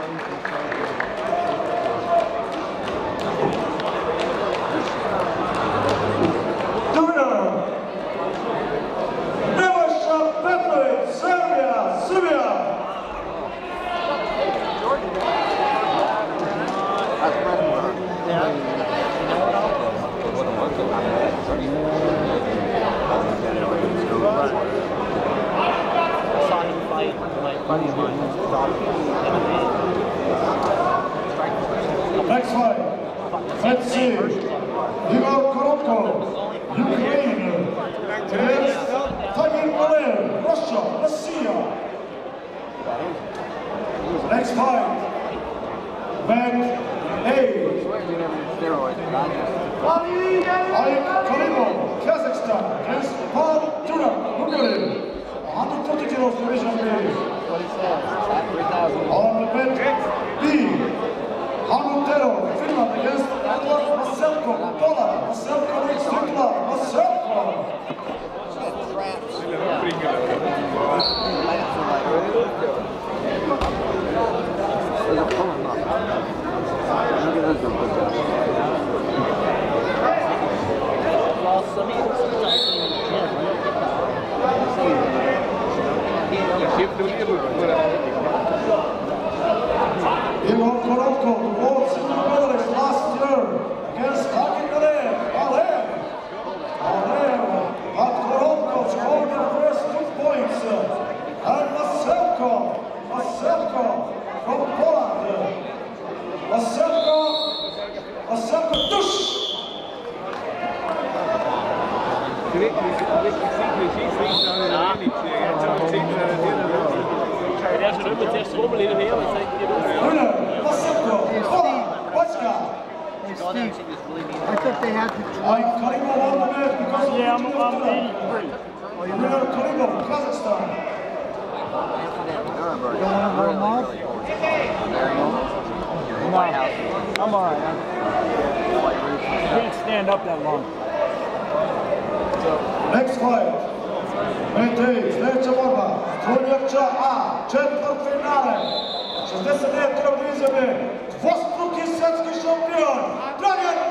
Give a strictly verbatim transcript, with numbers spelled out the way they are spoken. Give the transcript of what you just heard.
Next fight, let's see, Igor Korotko, Ukraine, against Tagir Kolev, Russia, Russia. Next fight, back eight, Alik Karimov, Kazakhstan, against Paul Turak, Hungary, one hundred thirty kilos division weight. On the bench B, Hamutero, Finland, against Edward Maselko, Poland, Maselko needs Finland, Maselko. Igor Korotko, the world silver medalist last year, against Tagir Kolev, Alev. Alev, but Korotko scored the first two points. And Maselko, Maselko from Poland. Maselko, Maselko, tush! Det er så nødt til at skubbe lidt mere, hvis ikke det er Steve, I thought they had to try. Yeah, I'm, I'm eighty-three. Winner Karimov, Kazakhstan. You don't want to run them off? No, I'm all right. I can't stand up that long. Next fight. Metej, sljedeća borba. Strunjača A, četvrtfinale. šezdeset devet kilogramova, dvostruki svjetski šampion, Dragan